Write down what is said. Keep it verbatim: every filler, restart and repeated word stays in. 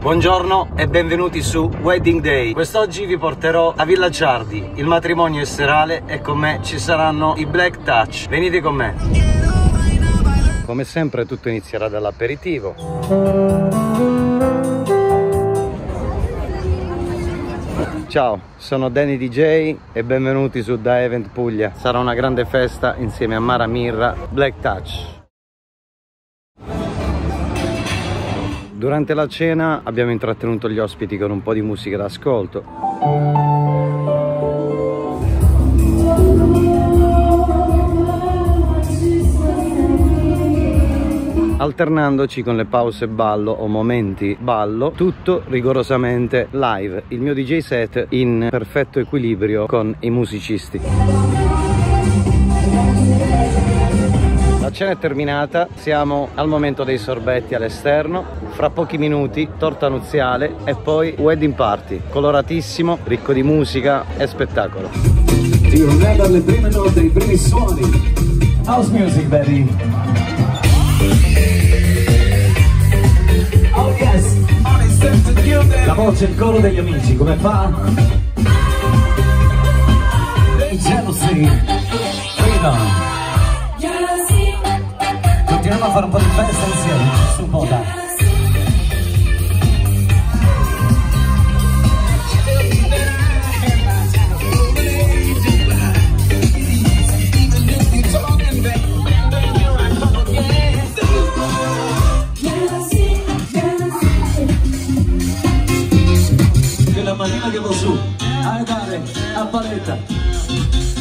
Buongiorno e benvenuti su Wedding Day. Quest'oggi vi porterò a Villa Ciardi, il matrimonio è serale e con me ci saranno i Black Touch. Venite con me. Come sempre tutto inizierà dall'aperitivo. Ciao, sono Danny D J e benvenuti su Da Event Puglia. Sarà una grande festa insieme a Mara Mirra, Black Touch. Durante la cena abbiamo intrattenuto gli ospiti con un po' di musica d'ascolto. Alternandoci con le pause ballo o momenti ballo, tutto rigorosamente live. Il mio D J set in perfetto equilibrio con i musicisti. La cena è terminata, siamo al momento dei sorbetti all'esterno, fra pochi minuti torta nuziale e poi wedding party, coloratissimo, ricco di musica e spettacolo. Ti remember le prime note, i primi suoni. House music, baby. Oh yes. La voce e il coro degli amici, come fa? Jealousy. Freedom. Continuiamo a fare un po' di festa insieme, su un po', dai. Che la manina che va su, a dare, a paletta.